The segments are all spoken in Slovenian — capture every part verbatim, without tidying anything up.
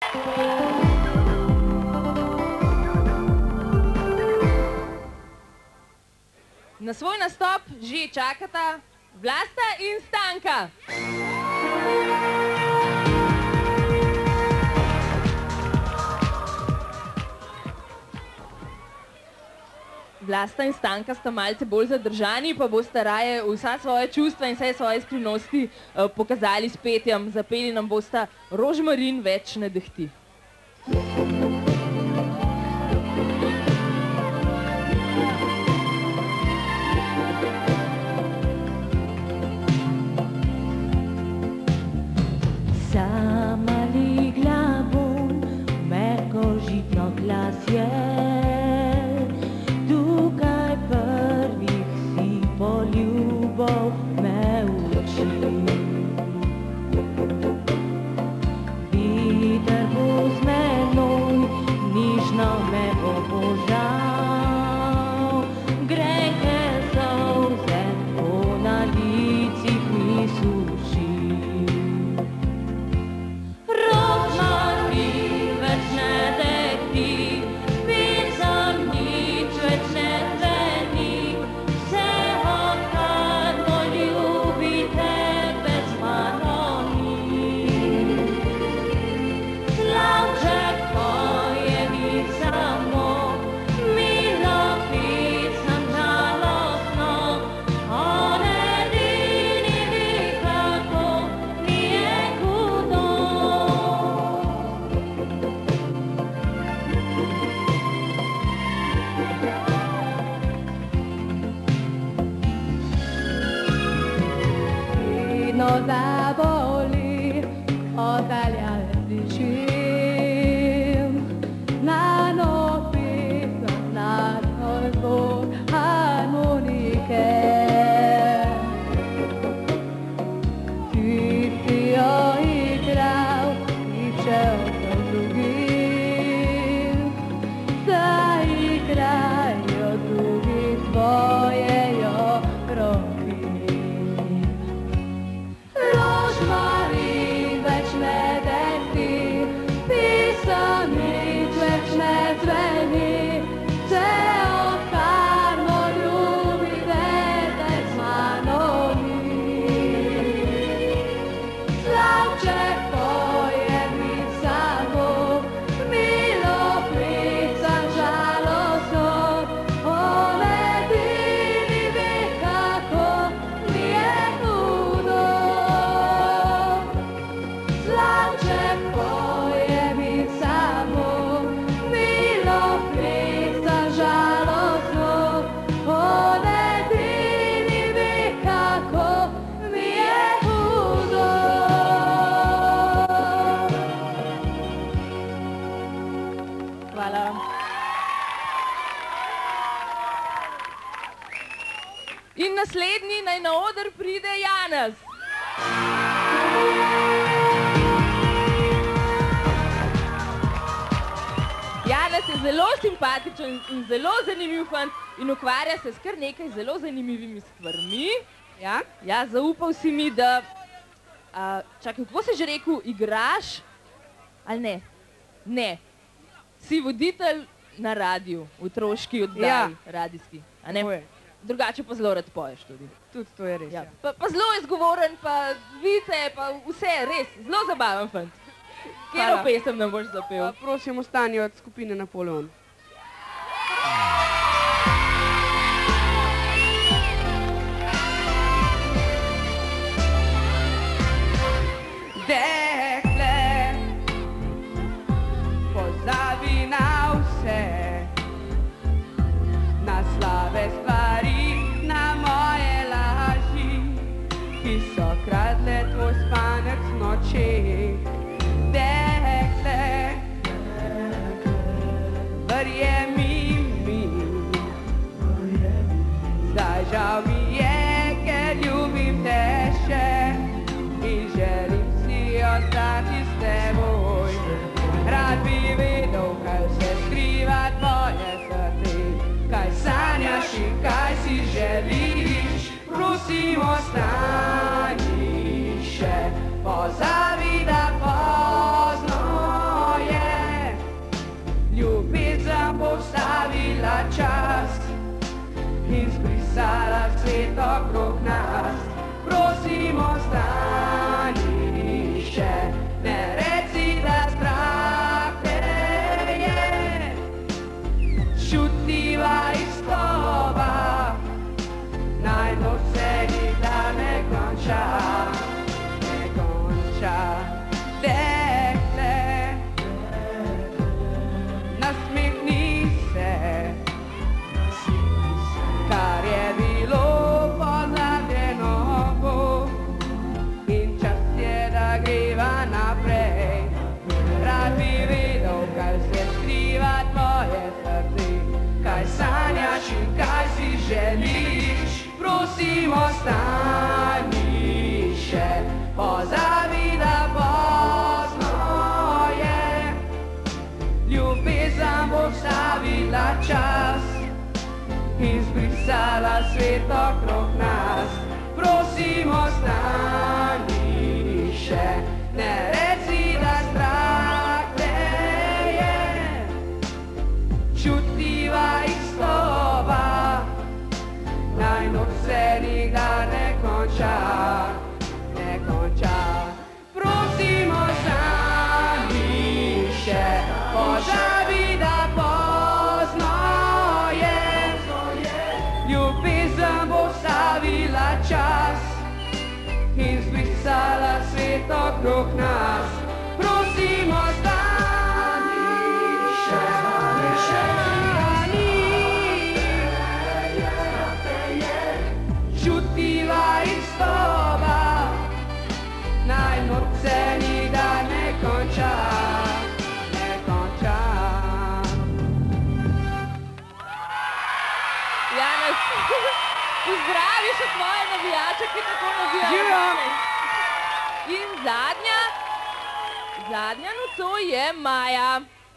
Na svoj nastop že čakata Vlasta in Stanka. Vlasta in Stanka sta malce bolj zadržani, pa boste raje vsa svoje čustva in vse svoje skrivnosti uh, pokazali s petjem. Zapeli nam bosta Rožmarin več ne dehti. Sama ligla bom v mehko žitno klasje, tukaj prvih si poljubov me uči. Viter bo z menoj, nižno me bo božal, grenke solze po na licih mi suši. Zaboli, oddaljale dišim, na nopi, na nozbo harmonike. Ti si jo igral, niče od drugih, zaigrajo drugi tvojejo roki. Rožmarin več ne dehti, pisanič več ne zveni, če odkarno ljubi vedec z mano ni. Slavček poje mi samo, milo pricam žalostno, o ledini ve kako mi je hudo. Slavček poje mi samo, milo pricam žalostno, o ledini ve kako mi je hudo. Hvala. In naslednji naj na oder pride Janez. Janez je zelo simpatičen in zelo zanimiv fant in ukvarja se s kar nekaj zelo zanimivimi stvarmi. Ja, ja, zaupal si mi, da... A, čakaj, kako si že rekel, igraš? Ali ne? Ne. Si voditelj na radiju, v otroški oddaji, Ja. radijski. A ne? Tako je. Drugače pa zelo rad poješ tudi. Tudi to je res, Ja. ja. Pa, pa zelo je zgovoren, pa vice, pa vse, res, zelo zabaven fant. Katero Hvala. pesem nam boš zapel? A, Prosim, ostani od skupine Napoleon. Dekle, pozabi na vse, na slabe stvari, na moje laži, ki so kradle tvoj spanek z noči. Dekle, verjemi mi, zdaj žal mi je, ker ljubim te še in želim si ostati s teboj. Rad bi vedel, kaj vse skriva tvoje srce, kaj sanjaš in kaj si želiš. Prosim, ostani še, pozabi, da pozno izbrisala svet okrog nas. Prosim, ostani še, ne reci, da strah te je. Čutljiva izkoba, naj to se nikdar ne konča, ne konča. Dekle, nasmehni se, kar je bilo pozabljeno bo, in čas je, da greva naprej. Rad bi vedel, kaj se skriva tvoje srce, kaj sanjaš in kaj si želiš. Prosim, ostani še, pozabi, da pozno je. Ljubezen bo stavila čas, izbrisala svet okrog nas. Prosim, ostani še, ne reci, da strah te je. Čutljiva izkoba, naj noč se nikdar ne konča, ne konča. Prosim, ostani še, pozabi, da pozno je. Ljubezen bo stavila čas, izbrisala svet okrog nas. Prosim, ostani še, ostani. Čutljiva izkoba, naj noč se nikdar ne konča, ne konča. Janez, pozdravi še tvoje navijače, ki tako navijajo. Živijo. In zadnja, zadnja nocoj je Maja.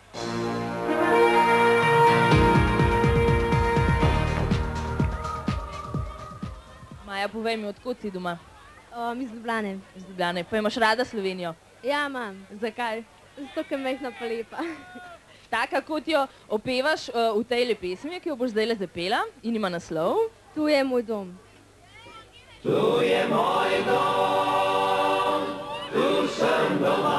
Maja, povej mi, odkot si doma? Um, iz Ljubljane. Iz Ljubljane. Pa imaš rada Slovenijo? Ja, imam. Zakaj? Zato, ker je majhna pa lepa. Taka, kot jo opevaš uh, v tejle pesmi, ki jo boš zdajle zapela in ima naslov. Tu je moj dom. Tu je moj dom, tu sem doma.